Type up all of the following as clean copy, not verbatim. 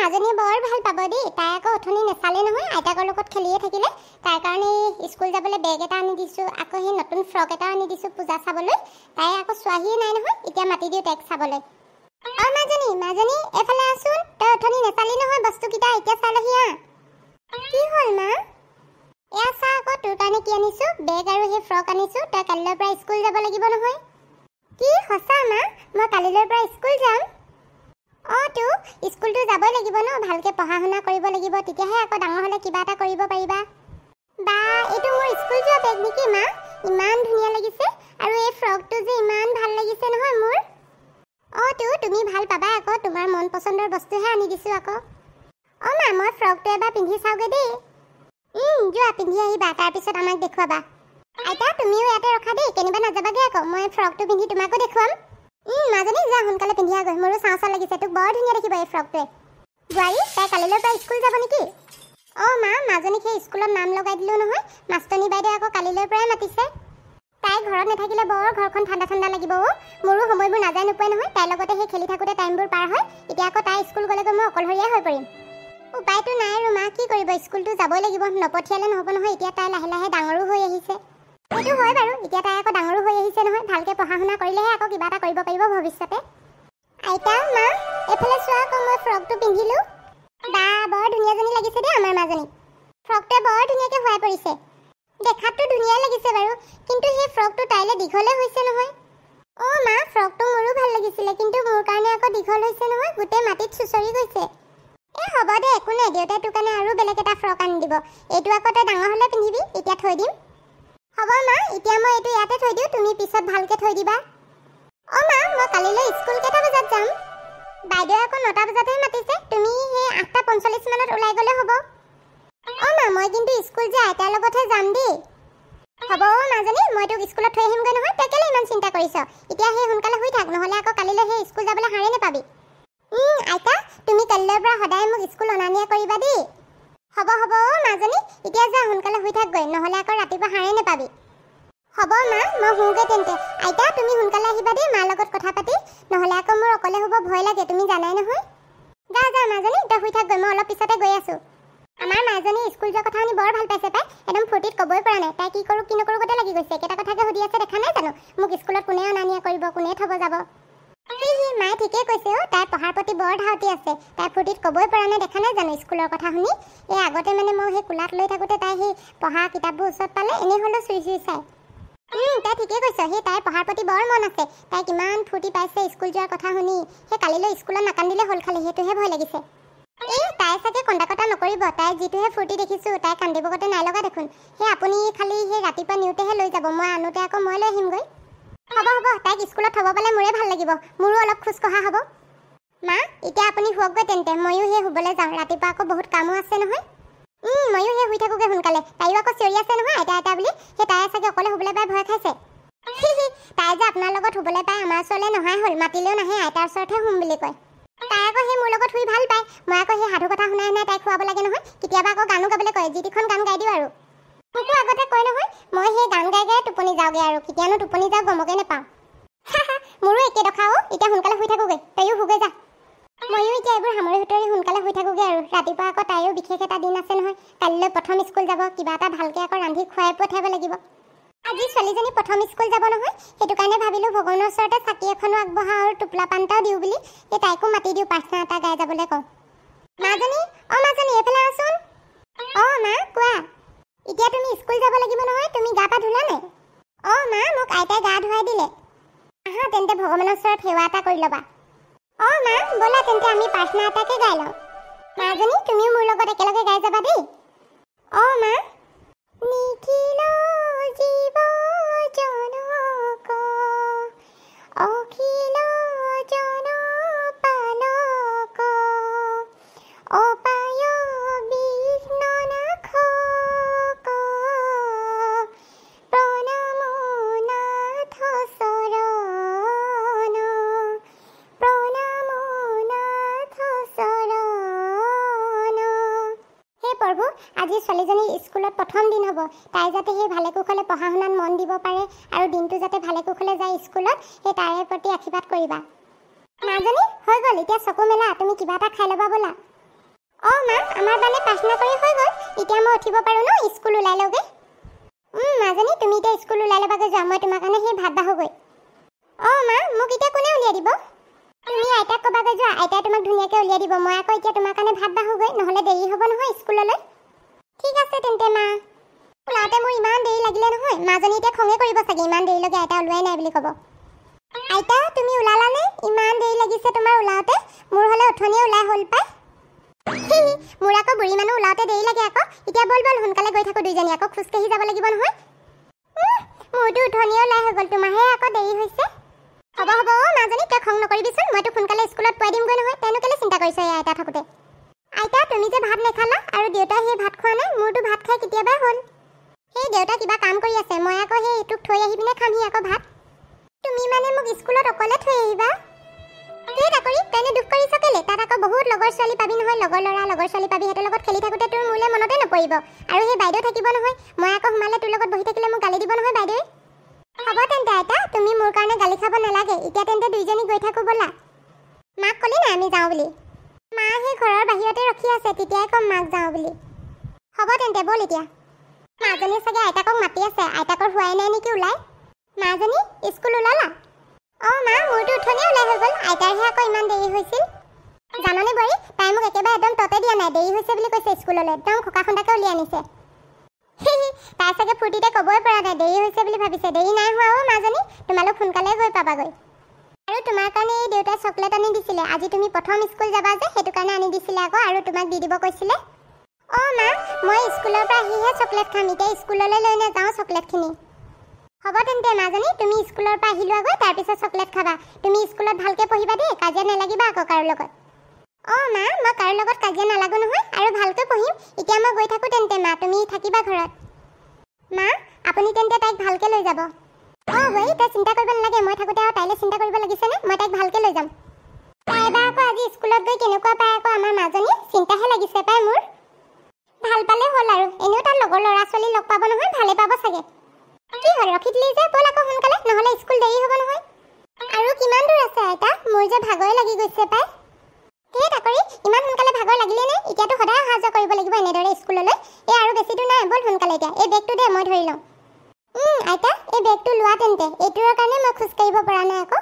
মাজনী বৰ ভাল পাব দেই। তাই আকৌ অথনি নেচালে নহয়, আইতাকৰ লগত খেলিয়ে থাকিলে। তাইৰ কাৰণে স্কুল যাবলৈ বেগ এটা আনি দিছোঁ, আকৌ সেই নতুন ফ্ৰক এটা আনি দিছোঁ পূজা চাবলৈ। তাই আকৌ চোৱাহিয়ে নাই নহয়, এতিয়া মাতি দিওঁ তাইক চাবলৈ। মাজনী এফালে আছোন। তই অথনি নেচালি নহয় বস্তুকেইটা, এতিয়া চালহি আহ। কি হ'ল মা? এয়া চা আকৌ তোৰ কাৰণে কি আনিছোঁ, বেগ আৰু সেই ফ্ৰক আনিছোঁ। তই কালিলৈৰ পৰা স্কুল যাব লাগিব নহয়। কি সঁচা মা? মই কালিলৈৰ পৰা স্কুল যাম? তো স্কুলটো যাবই লাগিব ন, ভালকৈ পঢ়া শুনা কৰিব লাগিব, তেতিয়াহে আকৌ ডাঙৰ হ'লে কিবা এটা কৰিব পাৰিবা। বা এইটো মোৰ স্কুল যোৱা বেগ নেকি মা? ইমান ধুনীয়া লাগিছে, আৰু এই ফ্ৰকটো যে ইমান ভাল লাগিছে নহয় মোৰ। তুমি ভাল পাবা আকৌ, তোমাৰ মন পচন্দৰ বস্তুহে আনি দিছোঁ আকৌ। মা মই ফ্ৰকটো এবাৰ পিন্ধি চাওঁগৈ দেই। যোৱা পিন্ধি আহিবা, তাৰপিছত আমাক দেখুৱাবা। আইতা তুমিও ইয়াতে ৰখা দেই, কেনিবা নাযাবাগৈ আকৌ, মই ফ্ৰকটো পিন্ধি তোমাকো দেখুৱাম। মাজনী যা সোনকালে পিন্ধি আহগৈ, মোৰো চাওঁ চাওঁ লাগিছে, তোক বৰ ধুনীয়া দেখিব এই ফ্ৰকটোৱে। বোৱাৰী তাই কালিলৈৰ পৰা স্কুল যাব নেকি? মা মাজনীক সেই স্কুলত নাম লগাই দিলোঁ নহয়, মাষ্টনী বাইদেৱে আকৌ কালিলৈৰ পৰাই মাতিছে। তাই ঘৰত নাথাকিলে বৰ ঘৰখন ঠাণ্ডা ঠাণ্ডা লাগিব। মোৰো সময়বোৰ নাযায় নোপোৱাই নহয়, তাইৰ লগতে সেই খেলি থাকোঁতে টাইমবোৰ পাৰ হয়। এতিয়া আকৌ তাই স্কুল গ'লেগৈ মই অকলশৰীয়া হৈ পৰিম। উপায়টো নাই আৰু মা, কি কৰিব, স্কুলটো যাবই লাগিব, নপঠিয়ালে নহ'ব নহয়। এতিয়া তাই লাহে লাহে ডাঙৰো হৈ আহিছে। সেইটো হয় বাৰু, এতিয়া তাই আকৌ ডাঙৰো হৈ আহিছে নহয়, ভালকৈ পঢ়া শুনা কৰিলেহে আকৌ কিবা এটা কৰিব পাৰিব ভৱিষ্যতে। আইতা মা এইফালে চোৱা আকৌ, মই ফ্ৰকটো পিন্ধিলোঁ। বা বৰ ধুনীয়াজনী লাগিছে দেই আমাৰ মাজনী। ফ্ৰকটোৱে বৰ ধুনীয়াকৈ শুৱাই পৰিছে। দেখাততো ধুনীয়াই লাগিছে বাৰু, কিন্তু সেই ফ্ৰকটো তাইলৈ দীঘলে হৈছে নহয়। মা ফ্ৰকটো মোৰো ভাল লাগিছিলে, কিন্তু মোৰ কাৰণে আকৌ দীঘল হৈছে নহয়, গোটেই মাটিত চুচৰি গৈছে। হ'ব দে, একো নাই, দেউতাই তোৰ কাৰণে আৰু বেলেগ এটা ফ্ৰক আনি দিব। এইটো আকৌ তই ডাঙৰ হ'লে পিন্ধিবি, এতিয়া থৈ দিম। হ'ব মা, এতিয়া মই এইটো ইয়াতে থৈ দিওঁ, তুমি পিছত ভালকৈ থৈ দিবা। মা মই কালিলৈ স্কুল কেইটা বজাত যাম? বাইদেৱে আকৌ 9টা বজাতহে মাতিছে, তুমি সেই 8:45 মানত ওলাই গ'লে হ'ব। মা মই কিন্তু স্কুল যে আইতাৰ লগতহে যাম দেই। হ'ব মাজনী, মই তোক স্কুলত থৈ আহিমগৈ নহয়, তই কেলৈ ইমান চিন্তা কৰিছ? এতিয়া সেই সোনকালে শুই থাক, নহ'লে আকৌ কালিলৈ সেই স্কুল যাবলৈ হাৰেই নাপাবি। আইতা তুমি কালিলৈৰ পৰা সদায় মোক স্কুল অনা নিয়া কৰিবা দেই। হ'ব মাজনী, এতিয়া যা সোনকালে শুই থাকগৈ, নহ'লে আকৌ ৰাতিপুৱা হাৰেই নাপাবি। হ'ব মা, মই শুওঁগৈ তেন্তে। আইতা তুমি সোনকালে আহিবা দেই মাৰ লগত কথা পাতি, নহ'লে আকৌ মোৰ অকলে হ'ব ভয় লাগে, তুমি জানাই নহয়। যা মাজনী, তই শুই থাকগৈ, মই অলপ পিছতে গৈ আছোঁ। আমাৰ মাজনী স্কুল যোৱাৰ কথা শুনি বৰ ভাল পাইছে পাই, একদম ফূৰ্তিত ক'বই পৰা নাই। তাই কি কৰোঁ কি নকৰোঁ গতে লাগি গৈছে, একেটা কথাকে সুধি আছে, দেখা নাই জানো মোক স্কুলত কোনে অনা নিয়া কৰিব, কোনে থ'ব যাব। মায়ে ঠিকেই কৈছে। তাই পঢ়াৰ প্ৰতি বৰ ধাউতি আছে, তাই ফূৰ্তিত ক'বই পৰা নাই, দেখা নাই জানো স্কুলৰ কথা শুনি। এই আগতে মানে মই সেই কোলাত লৈ থাকোঁতে তাই সেই পঢ়া কিতাপবোৰ ওচৰত পালে এনেই হ'লেও চুই চাই। তাই ঠিকেই কৈছ, সেই তাইৰ পঢ়াৰ প্ৰতি বৰ মন আছে। তাই কিমান ফূৰ্তি পাইছে স্কুল যোৱাৰ কথা শুনি। সেই কালিলৈ স্কুলত নাকান্দিলে হ'ল, খালি সেইটোহে ভয় লাগিছে। তাই চাগে কন্দা নকৰিব, তাই যিটোহে ফূৰ্তি দেখিছোঁ, তাই কান্দিব গতে নাই লগা দেখোন। সেই আপুনি খালি সেই ৰাতিপুৱা নিওঁতেহে লৈ যাব, মই আনোতে আকৌ মই লৈ আহিমগৈ। হ'ব তাইক স্কুলত থ'ব পালে মোৰে ভাল লাগিব, মোৰো অলপ খোজ কঢ়া হ'ব। মা এতিয়া আপুনি শুৱকগৈ তেন্তে, ময়ো সেই শুবলৈ যাওঁ, ৰাতিপুৱা আকৌ বহুত কামো আছে নহয়। ময়ো সেই শুই থাকোঁগৈ সোনকালে। তাইও আকৌ চিঞৰি আছে নহয় আইতা বুলি, সেই তাই চাগে অকলে শুবলৈ পাই ভয় খাইছে। তাই যে আপোনাৰ লগত শুবলৈ পাই আমাৰ ওচৰলৈ নহাই হ'ল, মাতিলেও নাহে, আইতাৰ ওচৰতহে শুম বুলি কয়। তাই আকৌ সেই মোৰ লগত শুই ভাল পায়, মই আকৌ সেই সাধু কথা শুনাই তাইক খুৱাব লাগে নহয়। কেতিয়াবা আকৌ গানো গাবলৈ কয়, যি টিখন গান গাই দিওঁ আৰু। মোকো আগতে কয় নহয়, মই সেই গান গাই টোপনি যাওঁগৈ আৰু, কেতিয়ানো টোপনি যাওঁ গমকে নাপাওঁ। মোৰো একে দখা। এতিয়া সোনকালে শুই থাকোঁগৈ, তাইও শুগৈ যা। ময়ো এতিয়া এইবোৰ সামৰি সুতৰি সোনকালে শুই থাকোঁগৈ আৰু, ৰাতিপুৱা আকৌ তাইৰো বিশেষ এটা দিন আছে নহয়, কালিলৈ প্ৰথম স্কুল যাব, কিবা এটা ভালকৈ আকৌ ৰান্ধি খুৱাই পঠিয়াব লাগিব। আজি ছোৱালীজনী প্ৰথম স্কুল যাব নহয়, সেইটো কাৰণে ভাবিলোঁ ভগৱানৰ ওচৰতে চাকি এখনো আগবঢ়াওঁ আৰু টোপলা পান এটাও দিওঁ বুলি, এই তাইকো মাতি দিওঁ, প্ৰাৰ্থনা এটা গাই যাবলৈ কওঁ। মাজনী মাজনী এইফালে আছোন। মা কোৱা। এতিয়া তুমি স্কুল যাব লাগিব নহয়, তুমি গা পা ধুলা নাই? মা মোক আইতাই গা ধুৱাই দিলে। আহা তেন্তে ভগৱানৰ ওচৰত সেৱা এটা কৰি ল'বা। মা ব'লা তেন্তে আমি প্ৰাৰ্থনা এটাকে গাই লওঁ। মাজনী তুমিও মোৰ লগত একেলগে গাই যাবা দেই। মা নিখিল জীৱ জনক অখিল জন পালক অপায় বিঘ্ননাশক প্ৰণাম নাথ চৰণ প্ৰণাম নাথ চৰণ। হে প্ৰভু, আজি ছোৱালীজনীৰ স্কুলত প্ৰথম দিন হ'ব, তাই যাতে সেই ভালে কুশলে পঢ়া শুনাত মন দিব পাৰে আৰু দিনটো যাতে ভালে কুশলে যায় স্কুলত, সেই তাৰে প্ৰতি আশীৰ্বাদ কৰিবা। মাজনী হৈ গ'ল, এতিয়া চকু মেলা, তুমি কিবা এটা খাই ল'বা ব'লা। মা আমাৰ মানে প্ৰাৰ্থনা কৰি হৈ গ'ল এতিয়া মই উঠিব পাৰো ন স্কুল ওলাই লগে মাজনী তুমি এতিয়া স্কুল ওলাই লবাগৈ যোৱা মই তোমাৰ কাৰণে সেই ভাত বাহুগৈ মা মোক এতিয়া কোনে উলিয়াই দিব তুমি আইতাক কবাগৈ যোৱা আইতাই তোমাক ধুনীয়াকৈ উলিয়াই দিব মই আকৌ এতিয়া তোমাৰ কাৰণে ভাত বাহুগৈ নহ'লে দেৰি হ'ব নহয় স্কুললৈ ঠিক আছে তেন্তে মা ওলাওঁতে মোৰ ইমান দেৰি লাগিলে নহয় মাজনী এতিয়া খঙে কৰিব চাগে ইমান দেৰিলৈকে আইতা ওলোৱাই নাই বুলি ক'ব আইতা তুমি ওলালানে ইমান দেৰি লাগিছে তোমাৰ ওলাওঁতে মোৰ হ'লে উঠনিয়ে ওলাই হ'ল পাই মোৰ আকৌ বুঢ়ী মানুহ ওলাওঁতে দেৰি লাগে আকৌ এতিয়া বল বল সোনকালে গৈ থাকোঁ দুইজনী আকৌ খোজকাঢ়ি যাব লাগিব নহয় মোৰতো উঠনিয়ে ওলাই হৈ গ'ল তোমাৰহে আকৌ দেৰি হৈছে হ'ব হ'ব মাজনী তই খং নকৰিবিচোন মইতো সোনকালে স্কুলত পোৱাই দিমগৈ নহয় তইনো কেলৈ চিন্তা কৰিছ এই আইতা থাকোঁতে আইতা তুমি যে ভাত নেখালা আৰু দেউতাই সেই ভাত খোৱা নাই মোৰতো ভাত খাই কেতিয়াবাই হ'ল সেই দেউতা কিবা কাম কৰি আছে মই আকৌ সেই তোক থৈ আহি পিনে খামহি আকৌ ভাত তুমি মানে মোক স্কুলত অকলে থৈ আহিবা এই চাকৰি তইনে দুখ কৰিছ কেলে তাত আকৌ বহুত লগৰ ছোৱালী পাবি নহয় লগৰ ল'ৰা লগৰ ছোৱালী পাবি সিহঁতৰ লগত খেলি থাকোঁতে তোৰ মোলৈ মনতে নপৰিব আৰু সেই বাইদেউ থাকিব নহয় মই আকৌ সোমালে তোৰ লগত বহি থাকিলে মোক গালি দিব নহয় বাইদেৱে হ'ব তেন্তে আইতা তুমি মোৰ কাৰণে গালি খাব নালাগে এতিয়া তেন্তে দুইজনী গৈ থাকোঁ ব'লা মাক ক'লি নাই আমি যাওঁ বুলি মা সেই ঘৰৰ বাহিৰতে ৰখি আছে তেতিয়াই ক'ম মাক যাওঁ বুলি হ'ব তেন্তে ব'ল এতিয়া মাজনী চাগে আইতাকক মাতি আছে আইতাকৰ হোৱাই নাই নেকি ওলাই মাজনী স্কুল ওলালা মা মোৰতো উঠনিয়ে ওলাই হৈ গ'ল আইতাৰহে আকৌ ইমান দেৰি হৈছিল জাননে বোৱাৰী তাই মোক একেবাৰে একদম ততে দিয়া নাই দেৰি হৈছে বুলি কৈছে স্কুললৈ একদম খোকা খুন্দাকৈ উলিয়াই আনিছে তাই চাগে ফূৰ্তিতে ক'বই পৰা নাই দেৰি হৈছে বুলি ভাবিছে দেৰি নাই হোৱা মাজনী তোমালোক সোনকালে গৈ পাবাগৈ আৰু তোমাৰ কাৰণে এই দেউতাই চকলেট আনি দিছিলে আজি তুমি প্ৰথম স্কুল যাবা যে সেইটো কাৰণে আনি দিছিলে আকৌ আৰু তোমাক দি দিব কৈছিলে মা মই স্কুলৰ পৰা আহিহে চকলেট খাম এতিয়া স্কুললৈ লৈ নাযাওঁ চকলেটখিনি হ'ব তেন্তে মাজনী তুমি স্কুলৰ পৰা আহি লোৱাগৈ তাৰপিছত চকলেট খাবা তুমি স্কুলত ভালকৈ পঢ়িবা দেই কাজিয়া নালাগিবা আকৌ কাৰো লগত মা মই কাৰো লগত কাজিয়া নালাগো নহয় আৰু ভালকৈ পঢ়িম এতিয়া মই গৈ থাকোঁ তেন্তে মা তুমি থাকিবা ঘৰত মা আপুনি তেন্তে তাইক ভালকৈ লৈ যাব বৈ তই চিন্তা কৰিব নালাগে মই থাকোঁতে আৰু তাইলৈ চিন্তা কৰিব লাগিছেনে মই তাইক ভালকৈ লৈ যাম তাই এবাৰ আকৌ আজি স্কুলত গৈ কেনেকুৱা পায় আকৌ আমাৰ মাজনী চিন্তাহে লাগিছে পাই মোৰ ভাল পালে হ'ল আৰু এনেও তাৰ লগৰ ল'ৰা ছোৱালী লগ পাব নহয় ভালে পাব চাগে কি হ'ল ৰখি দিলি যে ব'ল আকৌ সোনকালে নহ'লে স্কুল দেৰি হ'ব নহয় আৰু কিমান দূৰ আছে আইতা মোৰ যে ভাগৰে লাগি গৈছে পাই সেই চাকৰি ইমান সোনকালে ভাগৰ লাগিলে নে এতিয়াতো সদায় অহা যোৱা কৰিব লাগিব এনেদৰে স্কুললৈ আৰু বেছি দূৰ নাই ব'ল সোনকালে এতিয়া এই বেগটো দে মই ধৰি লওঁ আইতা এই বেগটো লোৱা তেন্তে এইটোৰ কাৰণে মই খোজকাঢ়িব পৰা নাই আকৌ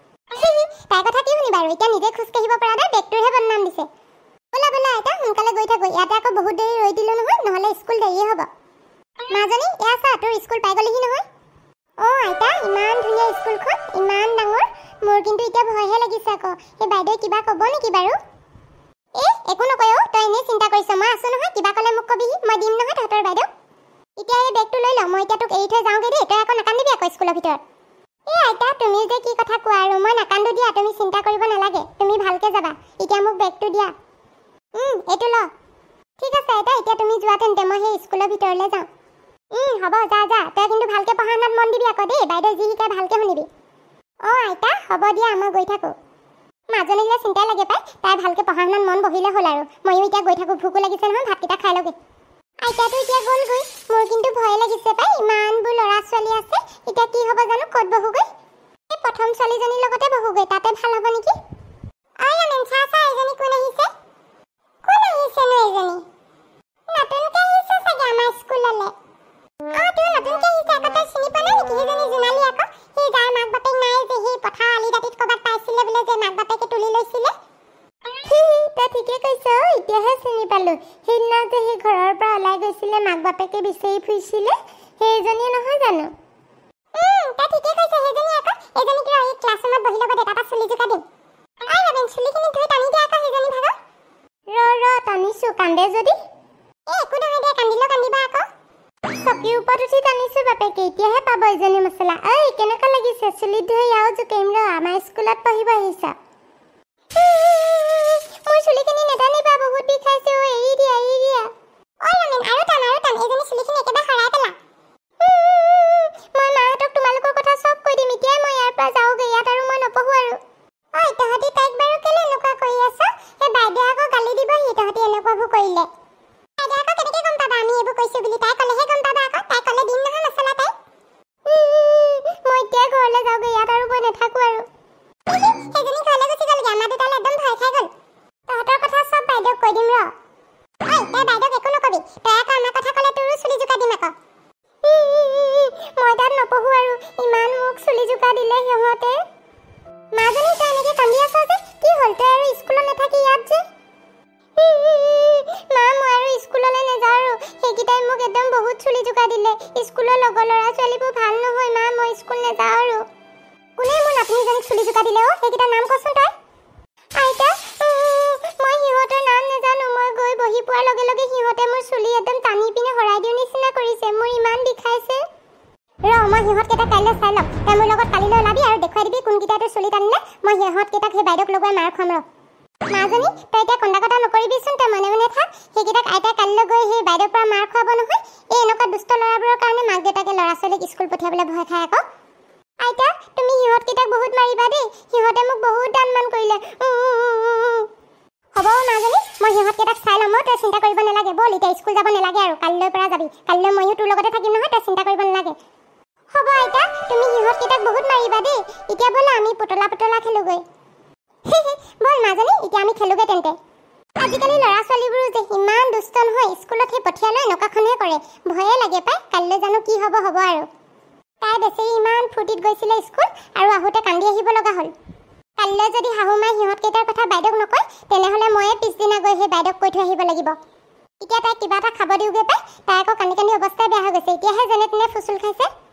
তাইৰ কথা কি শুনিবা আৰু এতিয়া নিজে খোজকাঢ়িব পৰা নাই বেগটোৰহে বদনাম দিছে ব'লা ব'লা আইতা সোনকালে গৈ থাকোঁ ইয়াতে আকৌ বহুত দেৰি ৰৈ দিলোঁ নহয় নহ'লে স্কুল দেৰিয়ে হ'ব মাজনী এয়া চা তোৰ স্কুল পাই গ'লিহি নহয় আইতা ইমান ধুনীয়া স্কুলখন ইমান ডাঙৰ মোৰ কিন্তু এতিয়া ভয়হে লাগিছে আকৌ এই বাইদেৱে কিবা ক'ব নেকি বাৰু একো নকয় তই এনেই চিন্তা কৰিছ মই আছোঁ নহয় কিবা ক'লে মোক ক'বিহি মই দিম নহয় তহঁতৰ বাইদেউ এতিয়া এই বেগটো লৈ লওঁ মই এতিয়া তোক এৰি থৈ যাওঁগৈ দেই তই আকৌ নাকান্দিবি আকৌ স্কুলৰ ভিতৰত আইতা তুমি যে কি কথা কোৱা আৰু মই নাকান্দো দিয়া তুমি চিন্তা কৰিব নালাগে তুমি ভালকৈ যাবা এতিয়া মোক বেগটো দিয়া এইটো ল ঠিক আছে আইতা এতিয়া তুমি যোৱা তেন্তে মই সেই স্কুলৰ ভিতৰলৈ যাওঁ হ'ব যা যা তই কিন্তু ভালকৈ পঢ়া শুনাত মন দিবি আকৌ দেই বাইদেউ যি শিকাই ভালকৈ শুনিবি আইতা হ'ব দিয়া মই গৈ থাকোঁ মাজনীলৈ চিন্তাই লাগে পাই তাই ভালকৈ পঢ়া শুনাত মন বহিলে হ'ল আৰু ময়ো এতিয়া গৈ থাকোঁ ভোকো লাগিছে নহয় ভাতকেইটা খাই লগে আইতাটো এতিয়া গ'লগৈ মোৰ কিন্তু ভয় লাগিছে পাই ইমানবোৰ ল'ৰা ছোৱালী আছে এতিয়া কি হ'ব জানো ক'ত বহোগৈ এই প্ৰথম ছোৱালীজনীৰ লগতে বহোগৈ তাতে ভাল হ'ব নেকি চা এজনী কোন আহিছে নো এজনী নতুনকৈ আহিছে চাগে আমাৰ স্কুললৈ তোৰ নতুনকৈ আহিছে আকৌ তই চিনি পোৱা নাই নেকি সেইজনী জোনালী আকৌ সেই যাৰ মাক বাপেক নাই যে সেই পথাৰ আলি দাঁতিত ক'ৰবাত পাইছিলে বোলে যে মাক বাপেকে তুলি লৈছিলে তই ঠিকে কৈছ এতিয়াহে চিনি পালোঁ সেইদিনা যে সেই ঘৰৰ পৰা ওলাই গৈছিলে মাক বাপেকে বিচাৰি ফুৰিছিলে সেইজনী নহয় জানো তই ঠিকে কৈছ সেইজনী আকৌ এজনীক এই ক্লাছৰুমত বহি ল'ব দে তাৰপৰা চুলি জোকা দিম চুলিখিনি ধুই টানি দিয়া আকৌ সেইজনী ভাগৰ টানিছোঁ কান্দে যদি একো নহয় দে কান্দিলেও কান্দিবা আকৌ চকীৰ ওপৰত উঠি টানিছোঁ বাপেকে এতিয়াহে পাব এজনী মছলা কেনেকুৱা লাগিছে চুলি ধুই আৰু জোকাৰিম আমাৰ স্কুলত পঢ়িব আহিছা মোৰ চুলিখিনি নেটানিবা বহুত বিষাইছে এৰি দিয়া আৰু টান এজনী চুলিখিনি একেবাৰে সৰাই পেলা মই মাহঁতক তোমালোকৰ কথা চব কৈ দিম এতিয়াই মই ইয়াৰ পৰা যাওঁগৈ ইয়াত আৰু মই নপঢ়োঁ আৰু তহঁতি তাইক বাৰু কেলে এনেকুৱা কৰি আছ সেই বাইদেৱে আকৌ গালি দিবহি তহঁতি এনেকুৱাবোৰ কৰিলে বাইদেৱে আকৌ কেনেকৈ গম পাবা আমি এইবোৰ কৈছোঁ বুলি তাই ক'লেহে গম পাবা আকৌ তাই ক'লে দিম নহয় মছলা তাই মই এতিয়া ঘৰলৈ যাওঁগৈ ইয়াত আৰু মই নাথাকোঁ আৰু সেইজনী ঘৰলৈ গুচি গ'লগৈ আমাৰ দুটালৈ একদম ভয় খাই গ'ল তহঁতৰ কথা চব বাইদেউক কৈ দিম ঐ তই বাইদেউক একো নকবি তই আকৌ আমাৰ কথা ক'লে তোৰো চুলি জোকা দিম আকৌ মই তাত নপঢ়ো আৰু ইমান মোক চুলি জোকা দিলে সিহঁতে মাজনী তই এনেকৈ কান্দি আছ যে কি হ'ল তই আৰু স্কুলত নাথাকি ইয়াত যে মা মই আৰু স্কুললৈ নাযাওঁ আৰু সেইকেইটাই মোক একদম বহুত চুলি জোকা দিলে স্কুলৰ লগৰ ল'ৰা ছোৱালীবোৰ ভাল নহয় মা মই স্কুল নাযাওঁ আৰু কোনে মোৰ নাতিনীজনীক চুলি জোকা দিলে অ' সেইকেইটাৰ নাম কচোন তই আইতা মই সিহঁতৰ নাম নাজানো মই গৈ বহি পোৱাৰ লগে লগে সিহঁতে মোৰ চুলি একদম টানি পিনে হৰাই দিওঁ নিচিনা কৰিছে মোৰ ইমান বিষাইছে মই সিহঁতকেইটা কাইলৈ চাই ল'ম তই মোৰ লগত কালিলৈ ওলাবি আৰু দেখুৱাই দিবি কোনকেইটাই তোৰ চুলি টানিলে মই সিহঁতকেইটাক সেই বাইদেউক লগোৱাই মাৰ খুৱাম ৰ মাজনী তই এতিয়া কন্দা কটা নকৰিবিচোন তই মনে মনে থাক সেইকেইটাক আইতাই কালিলৈ গৈ সেই বাইদেউৰ পৰা মাৰ খুৱাব নহয় এই এনেকুৱা দুষ্ট ল'ৰাবোৰৰ কাৰণে মাক দেউতাকে ল'ৰা ছোৱালীক স্কুল পঠিয়াবলৈ ভয় খায় আকৌ আইতা তুমি সিহঁতকেইটাক বহুত মাৰিবা দেই সিহঁতে মোক বহুত দানমান কৰিলে হ'ব মাজনী মই সিহঁতকেইটাক চাই ল'ম তই চিন্তা কৰিব নালাগে ব'ল এতিয়া স্কুল যাব নালাগে আৰু কালিলৈ পৰা যাবি কালিলৈ ময়ো তোৰ লগতে থাকিম নহয় তই চিন্তা কৰিব নালাগে হ'ব আইতা তুমি সিহঁতকেইটাক বহুত মাৰিবা দেই এতিয়া ব'লা আমি পুতলা খেলোগৈ ব'ল মাজনী এতিয়া আমি খেলোগৈ তেন্তে আজিকালি ল'ৰা ছোৱালীবোৰো যে ইমান দুষ্ট নহয় স্কুলত সেই পঠিয়ালৈ এনেকুৱাখনহে কৰে ভয়ে লাগে পাই কালিলৈ জানো কি হ'ব আৰু তাই বেচেৰি ইমান ফূৰ্তিত গৈছিলে স্কুল আৰু আহোঁতে কান্দি আহিব লগা হ'ল কালিলৈ যদি শাহুমাই সিহঁতকেইটাৰ কথা বাইদেউক নকয় তেনেহ'লে ময়ে পিছদিনা গৈ সেই বাইদেউক কৈ থৈ আহিব লাগিব এতিয়া তাইক কিবা এটা খাব দিওঁগৈ পাই তাই আকৌ কান্দি অৱস্থাই বেয়া হৈ গৈছে এতিয়াহে যেনে তেনে ফুচুল খাইছে